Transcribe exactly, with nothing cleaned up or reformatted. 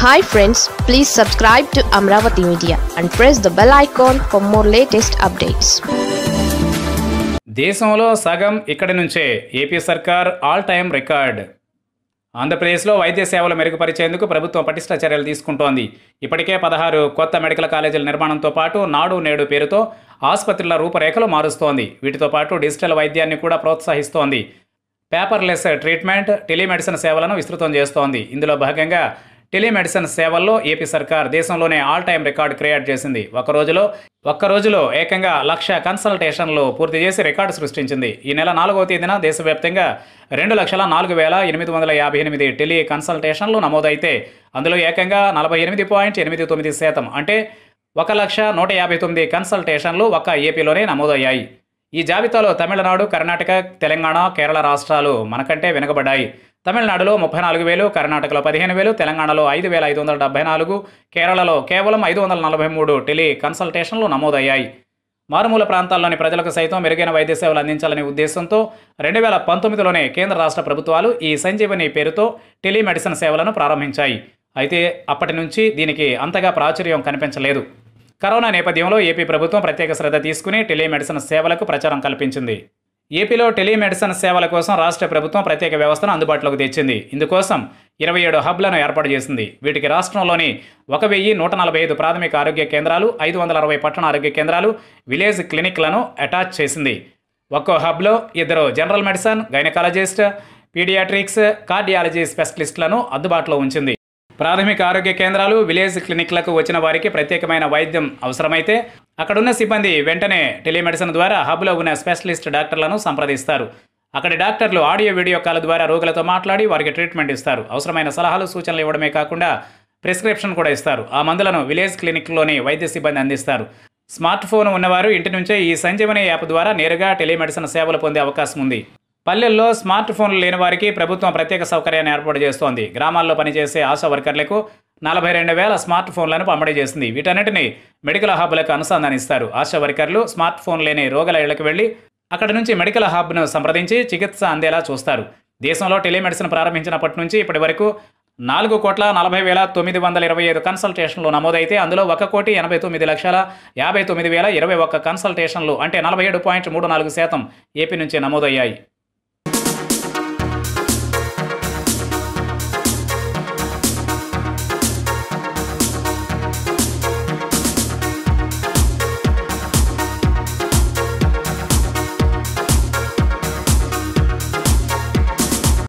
Hi friends, please subscribe to Amaravathi Media and press the bell icon for more latest updates. దేశంలో సగం ఇక్కడి నుంచే AP సర్కార్ all time record. ఆంధ్రప్రదేశ్లో వైద్య సేవలు మెరుగుపరిచేందుకు ప్రభుత్వం పటిష్ట చర్యలు తీసుకుంటోంది. ఇప్పటికే పదహారు కొత్త మెడికల్ కాలేజీల నిర్మాణంతో పాటు నాడు నేడు పేరుతో ఆసుపత్రుల రూపురేఖలు మారుస్తోంది. వీటితో పాటు డిజిటల్ వైద్యాన్ని కూడా ప్రోత్సహిస్తోంది. పేపర్లెస్ ట్రీట్మెంట్, టెలిమెడిసిన్ సేవలను విస్తృతం చేస్తోంది. ఇందులో భాగంగా టెలిమెడిసిన్ సేవల్లో ఏపీ సర్కార్ దేశంలోనే ఆల్ టైమ్ రికార్డు క్రియేట్ చేసింది. ఒక రోజులో ఒక్క రోజులో ఏకంగా లక్ష కన్సల్టేషన్లు పూర్తి చేసి రికార్డు సృష్టించింది. ఈ నెల నాలుగవ తేదీన దేశవ్యాప్తంగా రెండు లక్షల నాలుగు వేల ఎనిమిది వందల యాభై ఎనిమిది టెలి కన్సల్టేషన్లు నమోదైతే అందులో ఏకంగా నలభై ఎనిమిది పాయింట్ ఎనిమిది తొమ్మిది శాతం అంటే ఒక లక్ష నూట యాభై తొమ్మిది కన్సల్టేషన్లు ఒక్క ఏపీలోనే నమోదయ్యాయి. ఈ జాబితాలో తమిళనాడు, కర్ణాటక, తెలంగాణ, కేరళ రాష్ట్రాలు మనకంటే వెనుకబడ్డాయి. తమిళనాడులో ముప్పై నాలుగు వేలు, కర్ణాటకలో పదిహేను వేలు, తెలంగాణలో ఐదు వేల ఐదు వందల డెబ్బై నాలుగు, కేరళలో కేవలం ఐదు వందల నలభై మూడు టెలి కన్సల్టేషన్లు నమోదయ్యాయి. మారుమూల ప్రాంతాల్లోని ప్రజలకు సైతం మెరుగైన వైద్య సేవలు అందించాలనే ఉద్దేశంతో రెండు వేల పంతొమ్మిదిలోనే కేంద్ర రాష్ట్ర ప్రభుత్వాలు ఈ సంజీవని పేరుతో టెలిమెడిసిన్ సేవలను ప్రారంభించాయి. అయితే అప్పటి నుంచి దీనికి అంతగా ప్రాచుర్యం కనిపించలేదు. కరోనా నేపథ్యంలో ఏపీ ప్రభుత్వం ప్రత్యేక శ్రద్ధ తీసుకుని టెలిమెడిసిన్ సేవలకు ప్రచారం కల్పించింది. ఏపీలో టెలిమెడిసిన్ సేవల కోసం రాష్ట్ర ప్రభుత్వం ప్రత్యేక వ్యవస్థను అందుబాటులోకి తెచ్చింది. ఇందుకోసం ఇరవై ఏడు హబ్లను ఏర్పాటు చేసింది. వీటికి రాష్ట్రంలోని ఒక వెయ్యి నూట నలభై ఐదు ప్రాథమిక ఆరోగ్య కేంద్రాలు, ఐదు వందల అరవై పట్టణ ఆరోగ్య కేంద్రాలు, విలేజ్ క్లినిక్లను అటాచ్ చేసింది. ఒక్కో హబ్లో ఇద్దరు general medicine, gynaecologist, paediatrics, cardiology స్పెషలిస్టులను అందుబాటులో ఉంచింది. ప్రాథమిక ఆరోగ్య కేంద్రాలు, విలేజ్ క్లినిక్లకు వచ్చిన వారికి ప్రత్యేకమైన వైద్యం అవసరమైతే అక్కడున్న సిబ్బంది వెంటనే టెలిమెడిసిన్ ద్వారా హబ్లో ఉన్న స్పెషలిస్ట్ డాక్టర్లను సంప్రదిస్తారు. అక్కడి డాక్టర్లు ఆడియో వీడియో కాల్ ద్వారా రోగులతో మాట్లాడి వారికి ట్రీట్మెంట్ ఇస్తారు. అవసరమైన సలహాలు, సూచనలు ఇవ్వడమే కాకుండా ప్రిస్క్రిప్షన్ కూడా ఇస్తారు. ఆ మందులను విలేజ్ క్లినిక్లోని వైద్య సిబ్బంది అందిస్తారు. స్మార్ట్ ఫోన్ ఉన్నవారు ఇంటి నుంచే ఈ సంజీవని యాప్ ద్వారా నేరుగా టెలిమెడిసిన్ సేవలు పొందే అవకాశం ఉంది. పల్లెల్లో స్మార్ట్ ఫోన్లు లేని వారికి ప్రభుత్వం ప్రత్యేక సౌకర్యాన్ని ఏర్పాటు చేస్తోంది. గ్రామాల్లో పనిచేసే ఆశా వర్కర్లకు నలభై రెండు వేల స్మార్ట్ ఫోన్లను పంపిణీ చేసింది. వీటన్నిటిని మెడికల్ హబ్లకు అనుసంధానిస్తారు. ఆశా వర్కర్లు స్మార్ట్ ఫోన్ లేని రోగుల ఇళ్లకు వెళ్లి అక్కడి నుంచి మెడికల్ హబ్ను సంప్రదించి చికిత్స అందేలా చూస్తారు. దేశంలో టెలిమెడిసిన్ ప్రారంభించినప్పటి నుంచి ఇప్పటి వరకు నాలుగు కోట్ల నలభై వేల తొమ్మిది వందల ఇరవై ఐదు కన్సల్టేషన్లు నమోదైతే అందులో ఒక కోటి ఎనభై తొమ్మిది లక్షల యాభై తొమ్మిది వేల ఇరవై ఒక్క కన్సల్టేషన్లు అంటే నలభై ఏడు పాయింట్ మూడు నాలుగు శాతం ఏపీ నుంచి నమోదయ్యాయి.